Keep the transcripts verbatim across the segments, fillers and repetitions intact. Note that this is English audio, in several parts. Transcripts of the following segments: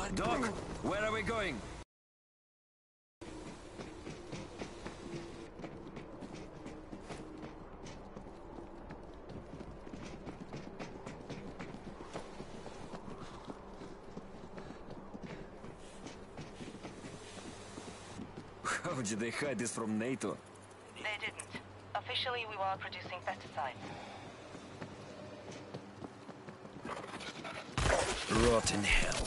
Doc, where are we going? How did they hide this from NATO? They didn't. Officially, we were producing pesticides. Rotten hell.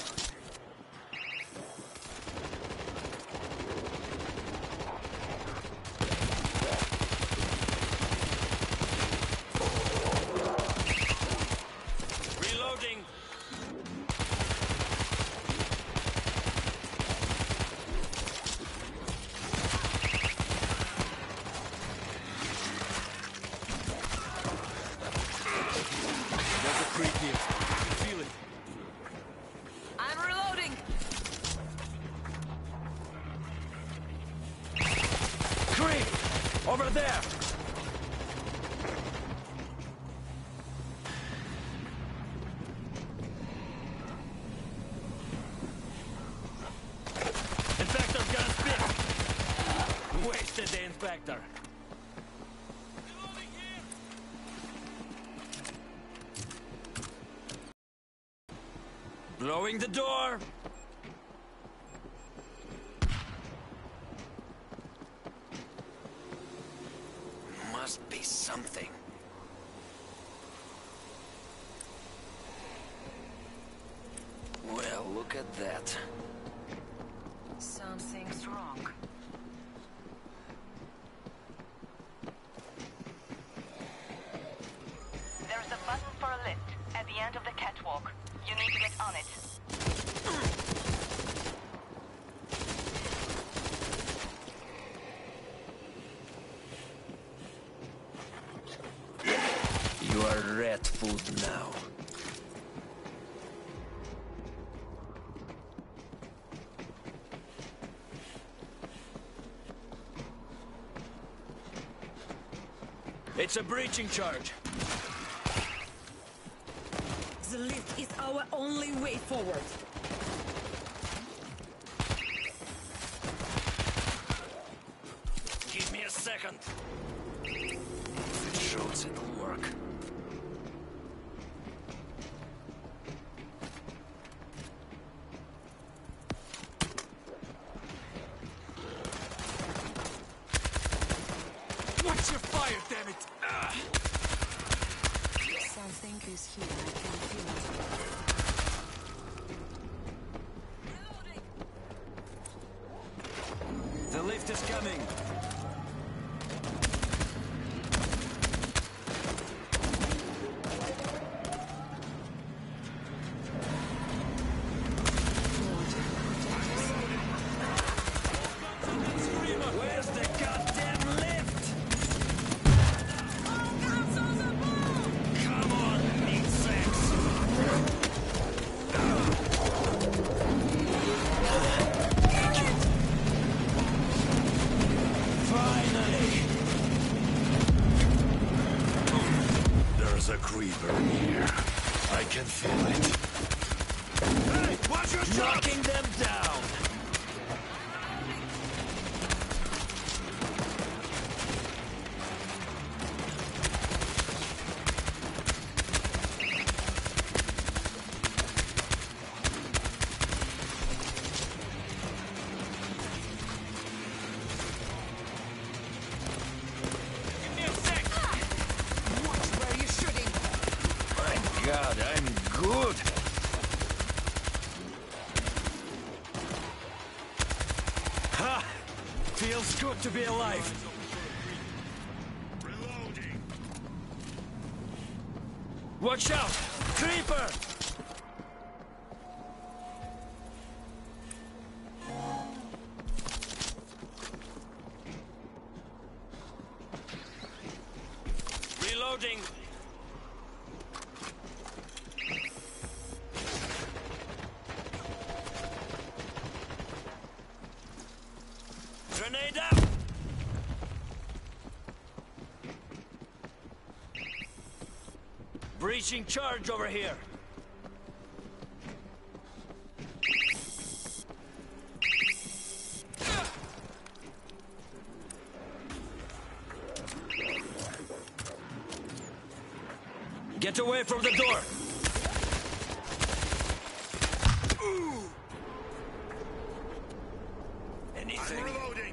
Reloading. There's a creep here. Feel it. I'm reloading! Creep! Over there! Inspector's gonna spin! Wasted the inspector. Blowing the door! Must be something. Well, look at that. Something's wrong. There's a button for a lift at the end of the catwalk. You need to get on it. You are rat food now. It's a breaching charge. The lift is our only way forward. Give me a second. If it shows, it'll work. Watch your fire, damn it! Ah. Something is here. I can feel it. The lift is coming. Where's the goddamn lift? Come on, meat sacks. Finally! There's a creeper here. I can feel it. Hey, watch your shot! Knocking them down. Give me a sec. Watch where you're shooting. My God, I'm good. Ha! Feels good to be alive. Reloading. Watch out! Creeper! Reloading. Grenade out! Breaching charge over here. Get away from the door! Anything? I'm reloading!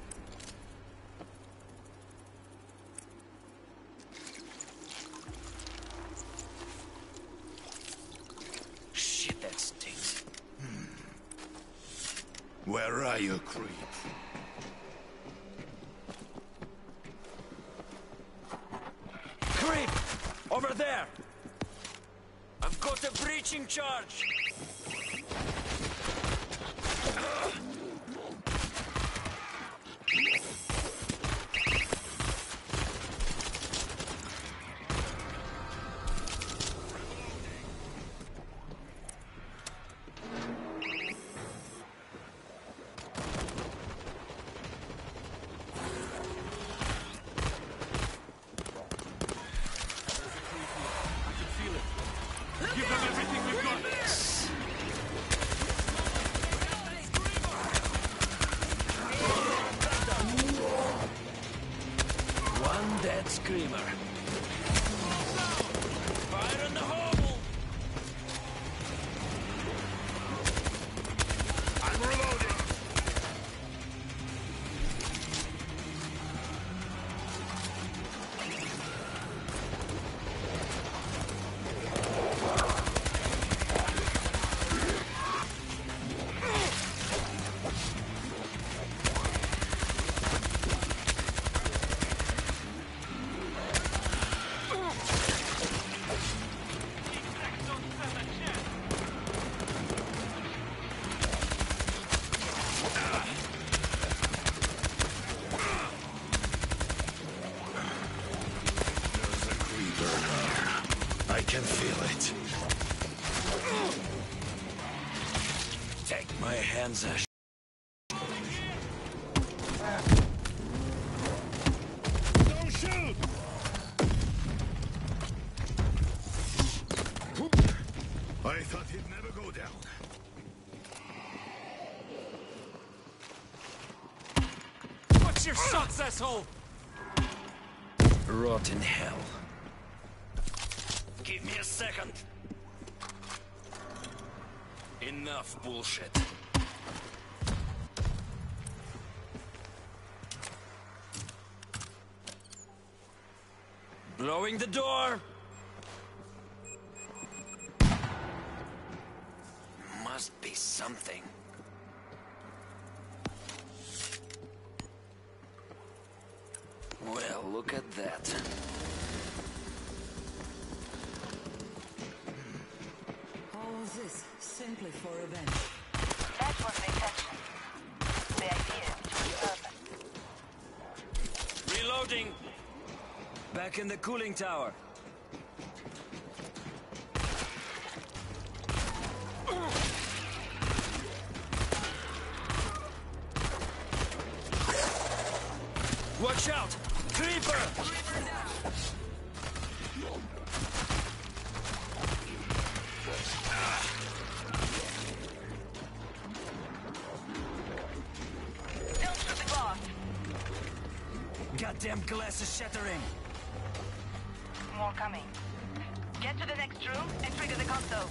Shit, that stinks. Where are you, creep? Creep! Over there! I've got a breaching charge! One dead screamer. Fire in the hole! I'm reloading! I can feel it. Take my hands off. Don't shoot! I thought he'd never go down. What's your shots, asshole? Rot in hell. Give me a second. Enough bullshit. Blowing the door. Must be something. Well, look at that. All of this simply for revenge. That was the intention. The idea is to repurpose. Reloading. Back in the cooling tower. Watch out! Creeper! Don't shoot the glass. Goddamn glass is shattering. More coming. Get to the next room and trigger the console.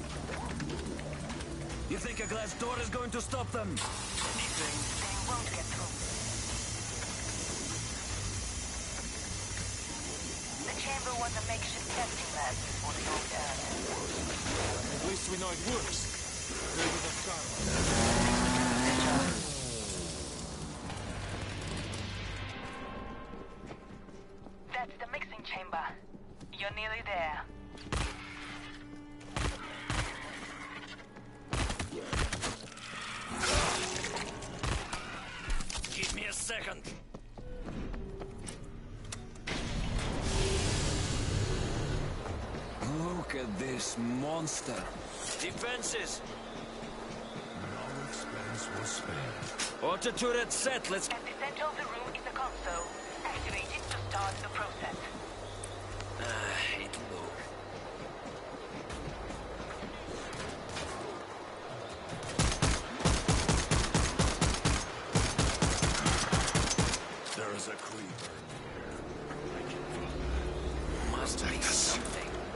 You think a glass door is going to stop them? Anything. They won't get through. The chamber was a makeshift testing lab before the old Earth. At least we know it works. Maybe the start. That's the mixing chamber. You're nearly there. Give me a second. Look at this monster. Defenses. No expense was spared. Auto turret set. Let's. At the center of the room is a console. Activate it to start the process. Ah, it look. There is a creeper. Must be something.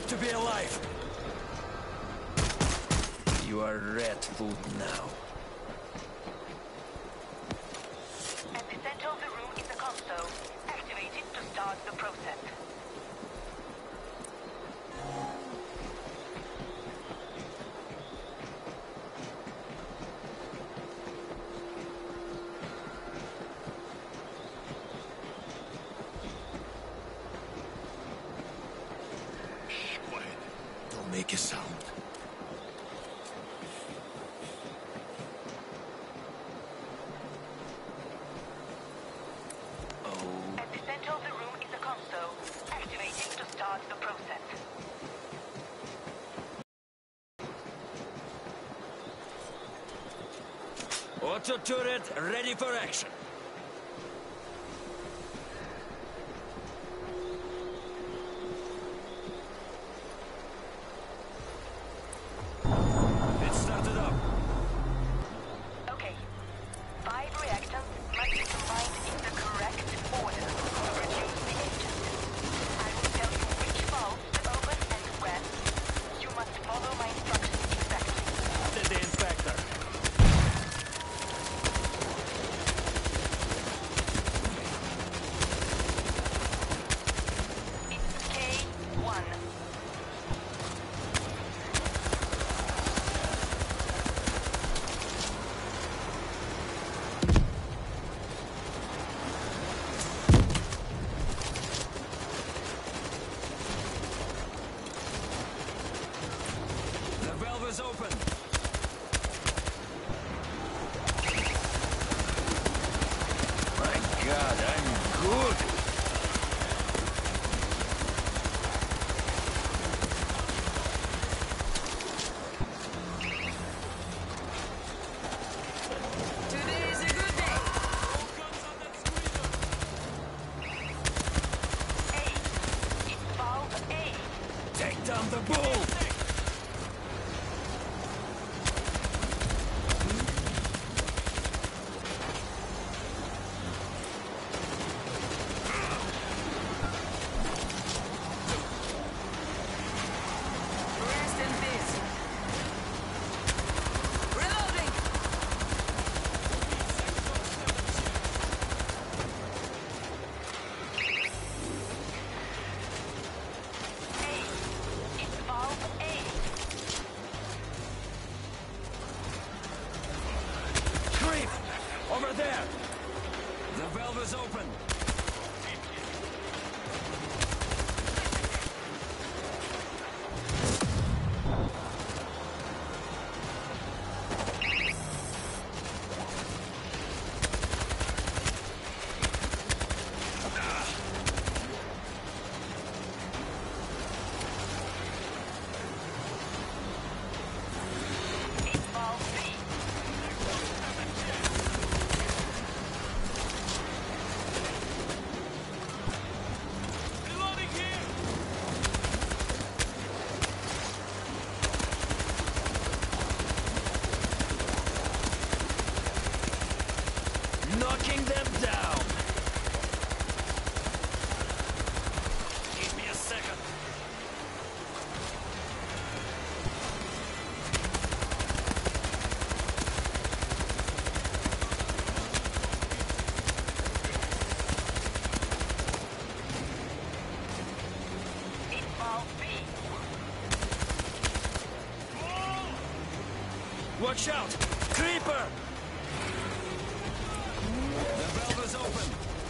enough to be alive. You are rat food now. At the center of the room is a console. Activate it to start the process. Make a sound. Oh. At the center of the room is a console. Activate it to start the process. Auto turret ready for action. Is open. My God, I'm good. Today is a good day. A. It's valve A. Take down the bull. Over there! The valve is open! Knocking them down. Give me a second. It's valve B. Watch out! Creeper! The valve is open.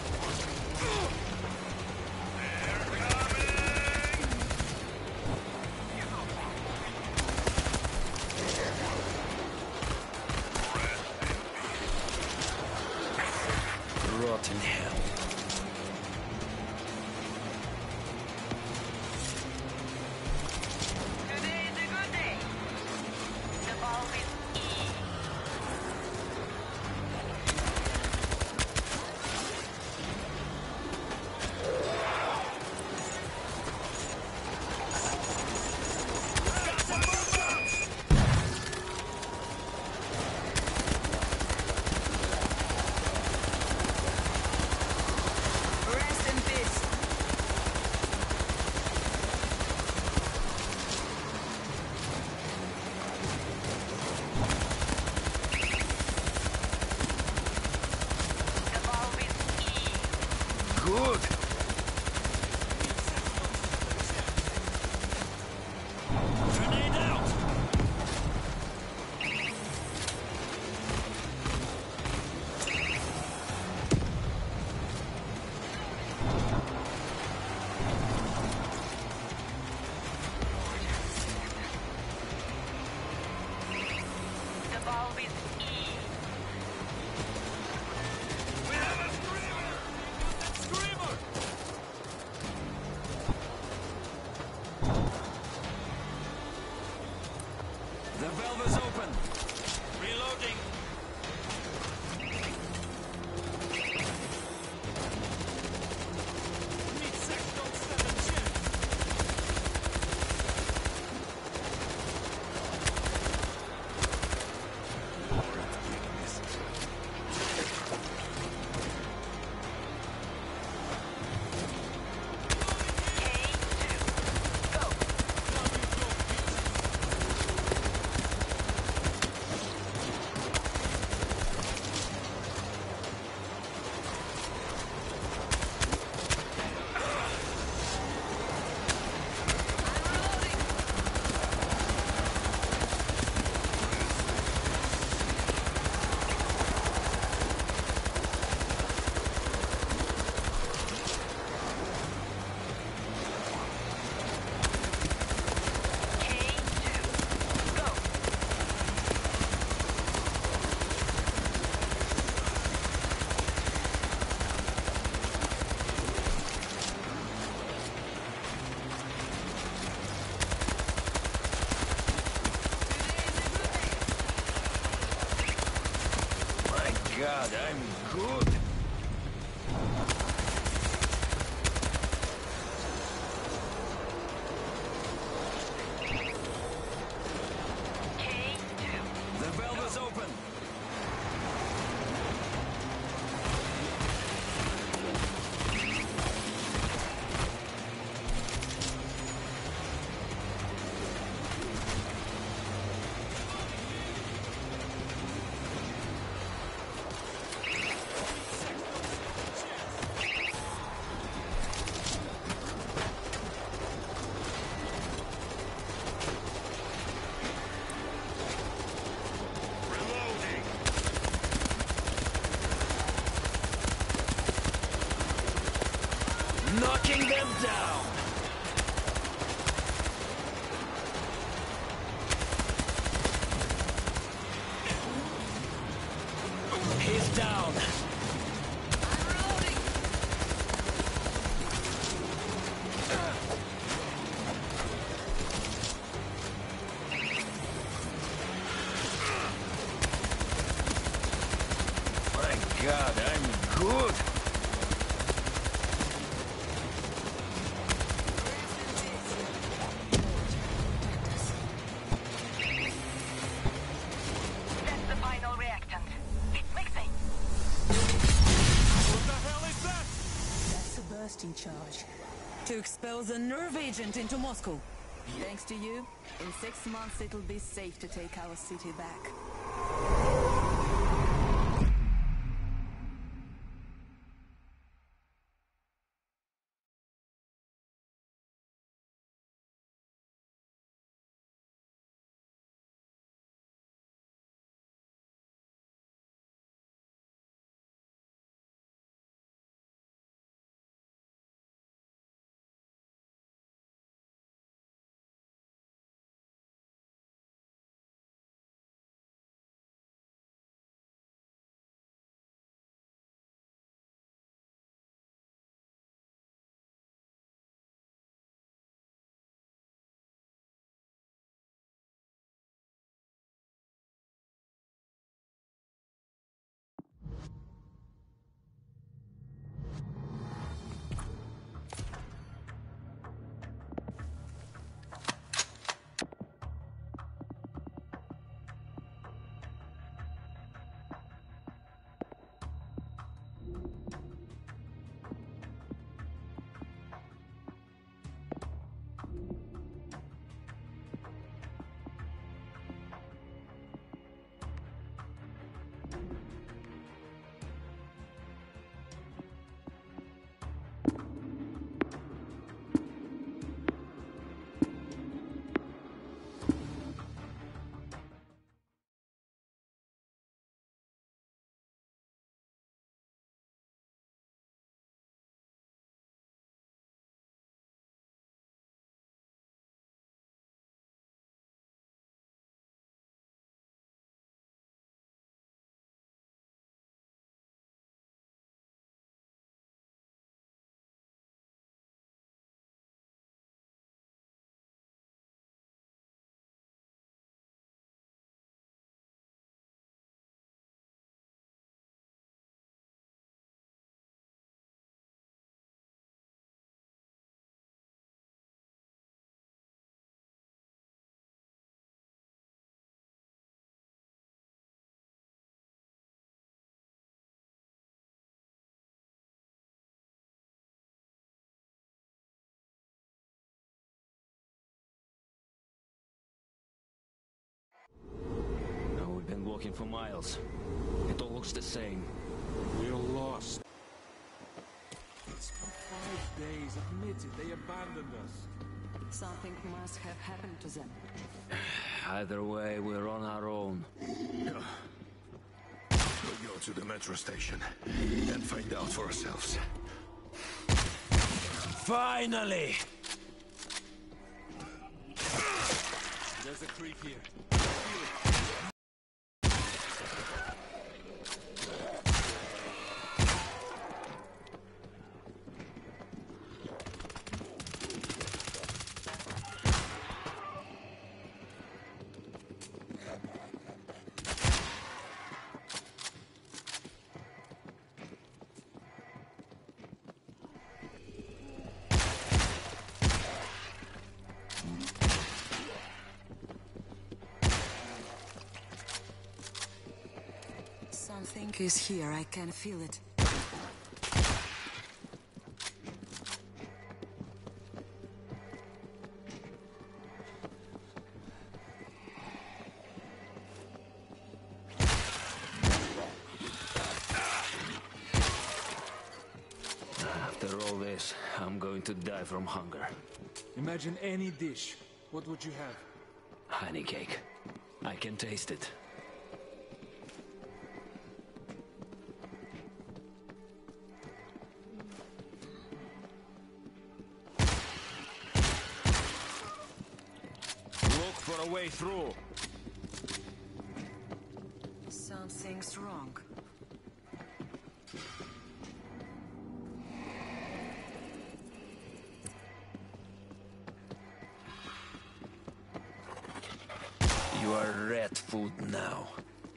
Rotten hell. Today is a good day. The valve is E. is E. We have a screamer! Screamer! The valve is open. Reloading. Meet six, don't stand a chance. God, I'm good. K two. The valve is open. Reloading. Knocking them down. He's down. My God, I'm good. That's the final reactant. It's mixing. What the hell is that? That's a bursting charge. To expel the nerve agent into Moscow. Thanks to you, in six months it'll be safe to take our city back. been walking for miles. It all looks the same. We're lost. It's been five days. Admit it, they abandoned us. Something must have happened to them. Either way, we're on our own. We'll go to the metro station and find out for ourselves. Finally! There's a creep here. Something is here, I can feel it. After all this, I'm going to die from hunger. Imagine any dish. What would you have? Honey cake. I can taste it. Look for a way through. Something's wrong. You are rat food now.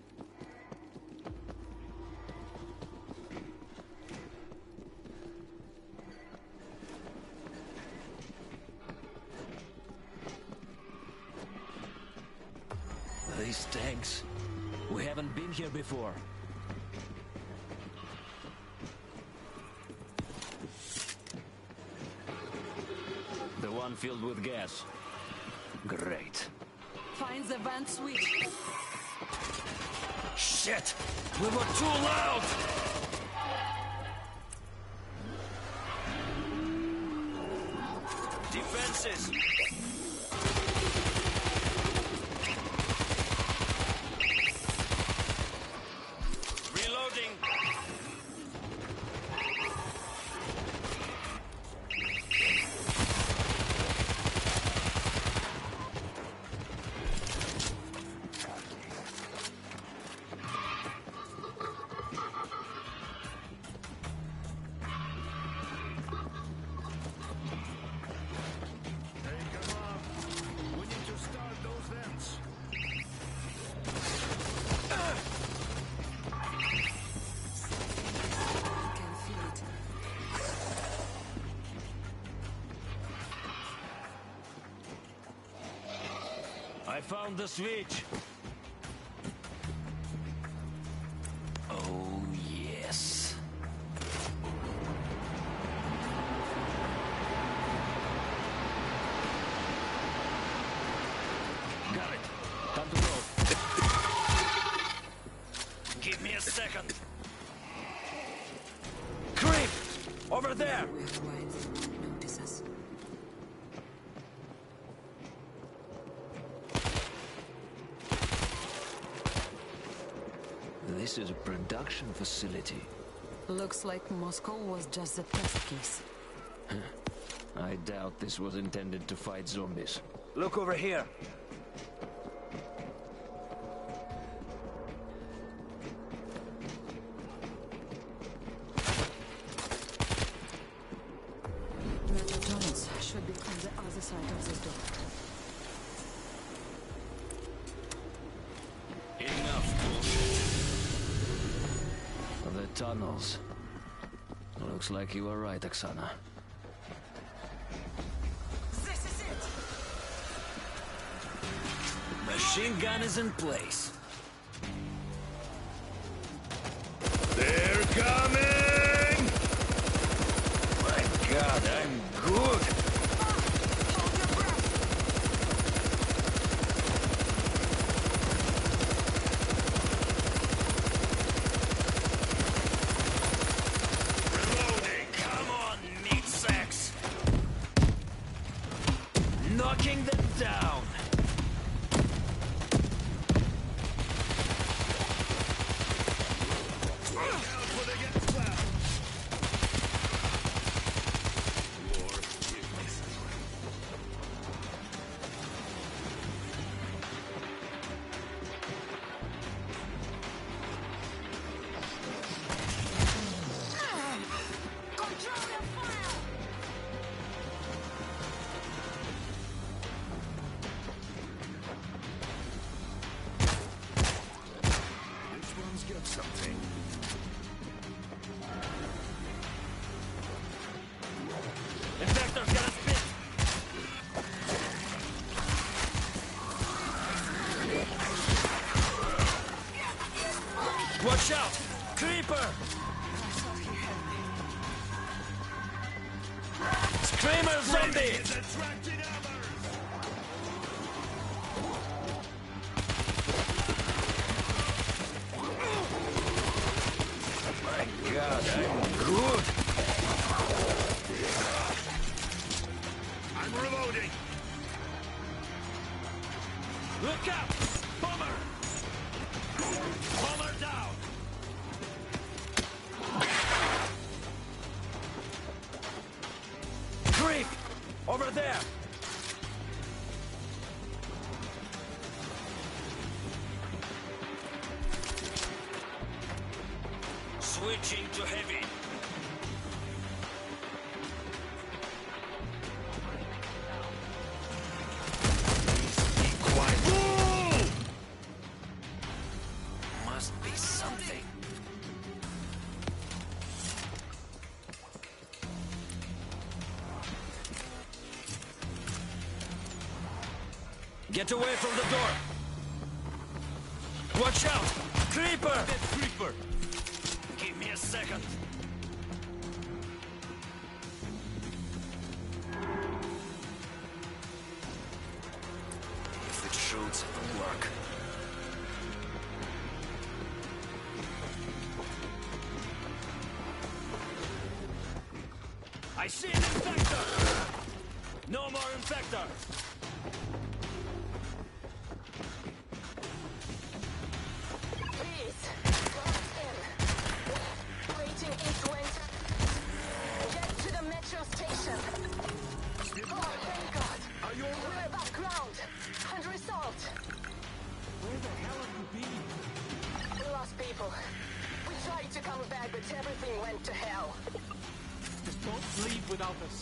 These tanks. We haven't been here before. The one filled with gas. Great. Find the vent switch. Shit! We were too loud! Defenses! Reloading! Hey, come on. We need to start those vents. I can feel it. I found the switch. Oh, yes. Got it. Time to go. Give me a second. Creep! Over there! We're quiet. Notice us. This is a production facility. Looks like Moscow was just the test case. I doubt this was intended to fight zombies. Look over here. Metro tunnels should be on the other side of this door. Enough bullshit. The tunnels. Looks like you were right, Oksana. This is it! Machine gun is in place. They're coming! My God, I'm good. Hold your breath! something. Infector's gonna spit! Watch out! Creeper! Screamer zombie! My God, I'm good! I'm reloading! Look out! Bomber! Bomber down! Creep! Over there! Switching to heavy. Be quiet. Ooh! Must be something. Get away from the door! Watch out! Creeper! That creeper! Give me a second. If it shoots, it'll work. I see an infector! No more infector! Please, go in. Waiting east winter. Get to the metro station. Oh, thank God. Are you all right? We're above ground. And result. Where the hell have you been? We lost people. We tried to come back, but everything went to hell. Just don't leave without us.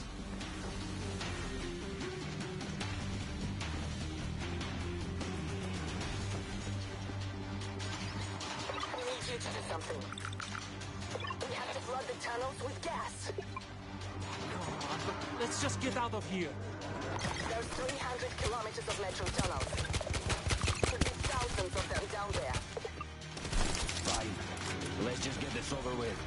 We need you to do something. We have to flood the tunnels with gas. Come on, but let's just get out of here. There's three hundred kilometers of metro tunnels. Could be thousands of them down there. Fine. Let's just get this over with.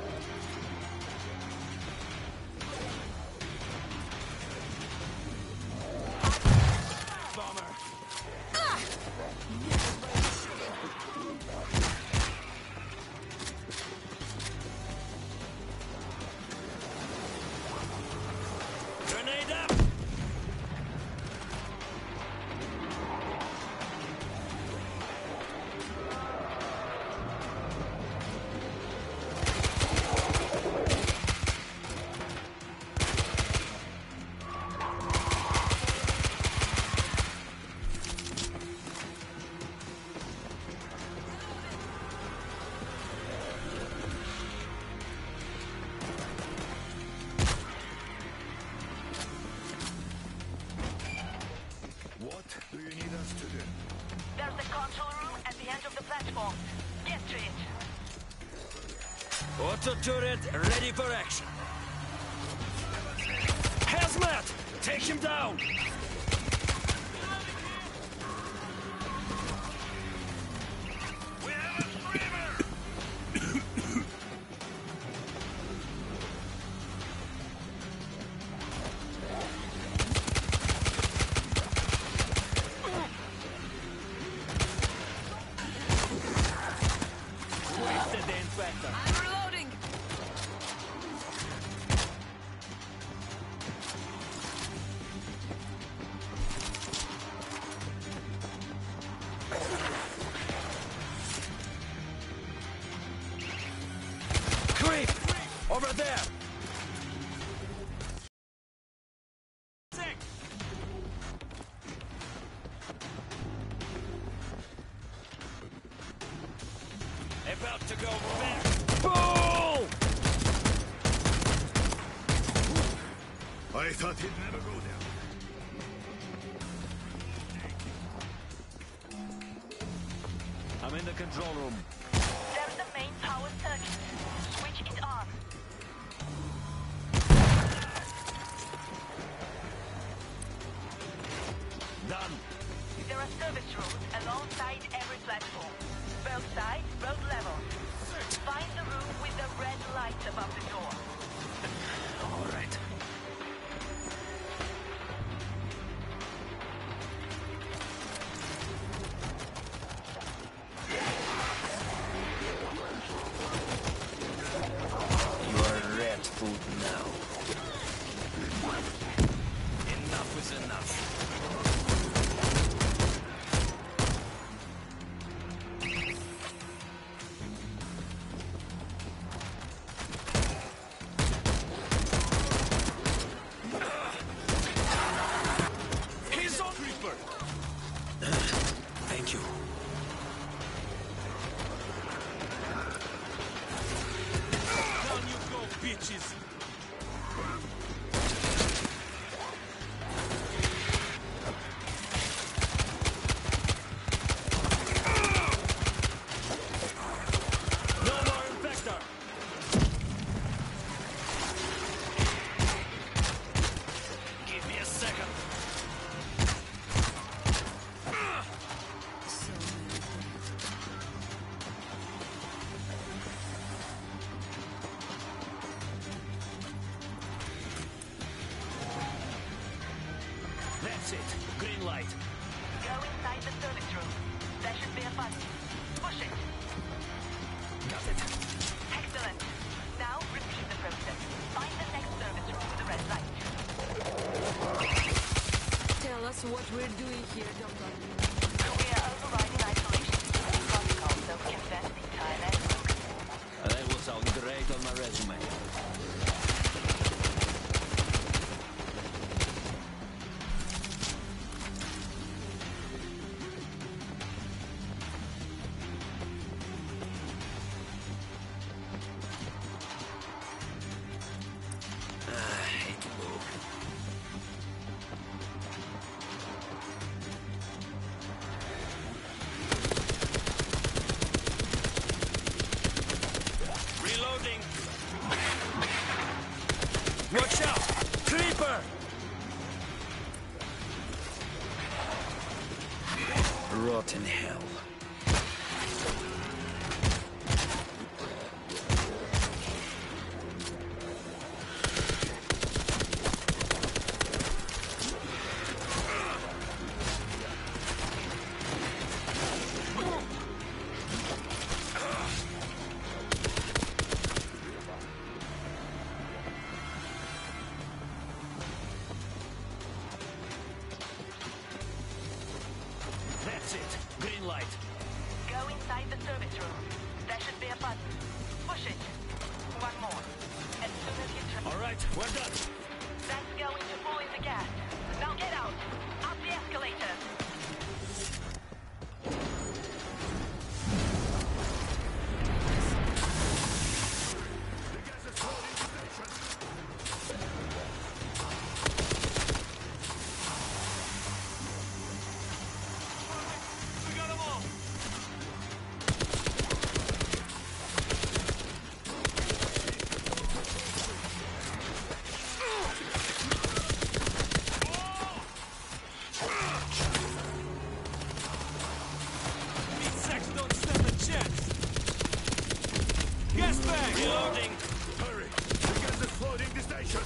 Bomber! Grenade up! What do you need us to do? There's the control room at the end of the platform. Get to it. Auto turret ready for action. Hazmat! Take him down! We have a screamer! Wasted the infector. I'm reloading! Creep! Over there! About to go back. Boom! I thought he'd never go down. I'm in the control room. There's the power circuit. Switch it on. Done. There are service rooms alongside every platform. Both sides, road level. Find the room with the red light above the door. All right. You are rat food now. Enough is enough. He's on Reaper. Thank you. Down you go, bitches! No more infector. Give me a second. That's it. Green light. Go inside the service room. There should be a button. Push it. Got it. Excellent. Now repeat the process. Find the next service room with the red light. Tell us what we're doing here, Doctor. We are overriding isolation protocol so we can vent the entire network. That will sound great on my resume. I hate to move. Reloading. Watch out! Creeper! Rotten hell. That's it. Green light. Go inside the service room. There should be a button. Push it. One more. As soon as you turn... All right, we're done. That's going to pull in the gas. Now get out. Up the escalator. We got them all! Meat sacks don't stand a chance! Gas bag! Reloading. Hurry! The gas is flooding the station!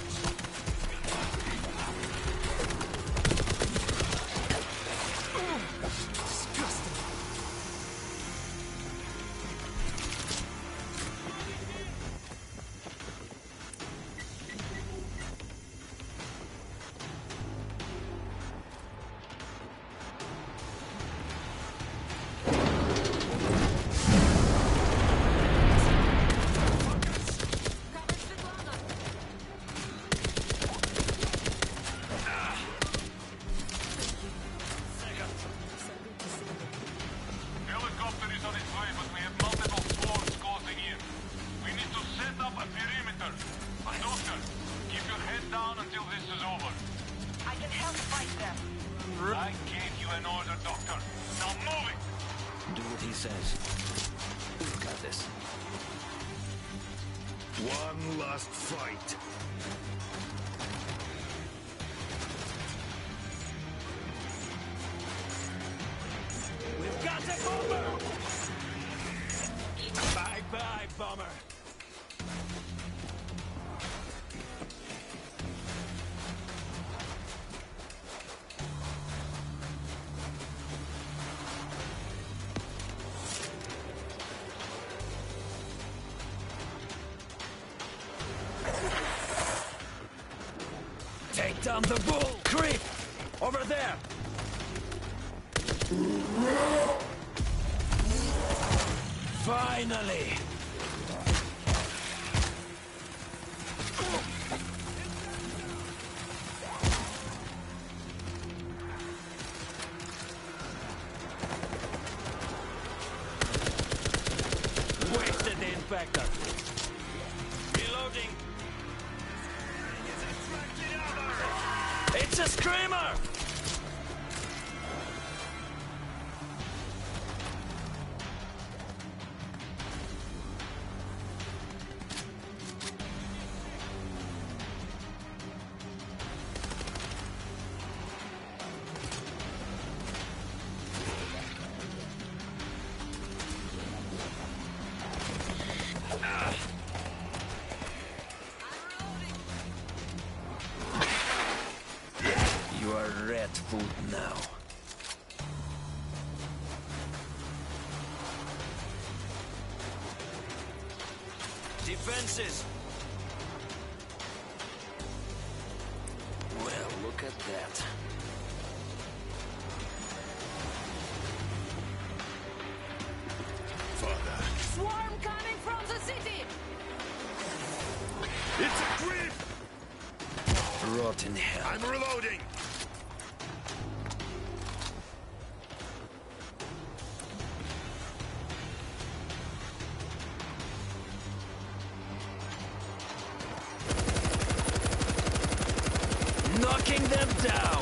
Disgusting! Helicopter is on its way, but we have multiple swarms closing in. We need to set up a perimeter. But Doctor, keep your head down until this is over. I can help fight them. I gave you an order, Doctor. Now move it! Do what he says. Got this. One last fight. We've got a bomber! Bye-bye, bomber. Take down the bull! Creep! Over there! Finally! Wasted the inspector. Reloading. It's a screamer! You are rat food now. Defenses! Well, look at that. Father. Swarm coming from the city! It's a creep! Rotten hell. I'm reloading! Knocking them down!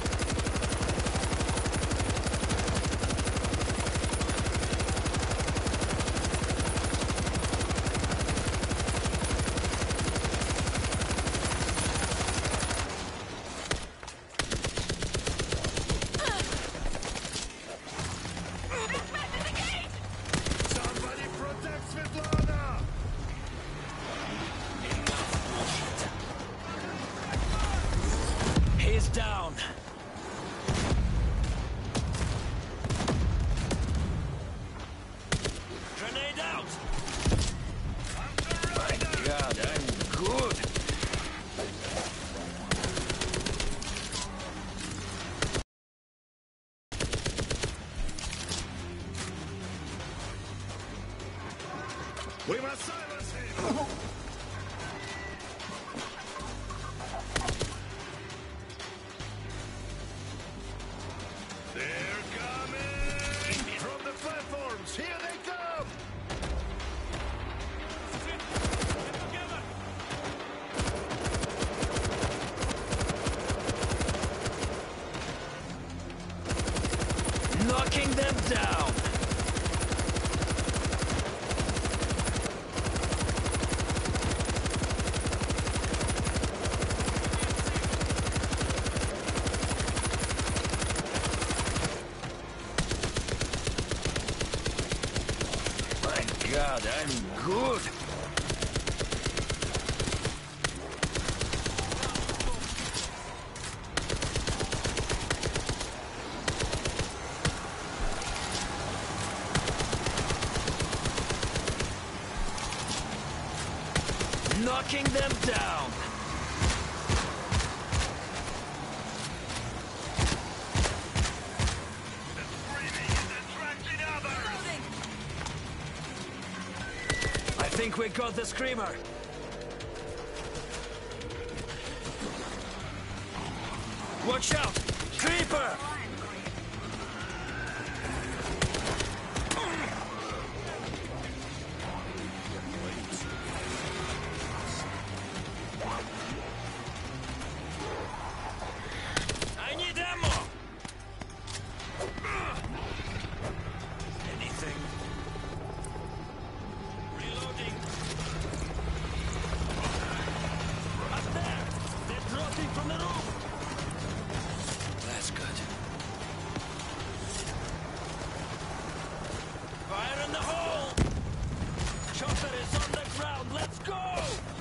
Somebody protect Svetlana! He's down. Grenade out! My God, I'm good. We must silence him! They're coming! From the platforms! Here they come! Knocking them down. My God, I'm good. Knocking them down. I think we got the screamer. Watch out! Creeper! I need ammo! Anything? Let's go!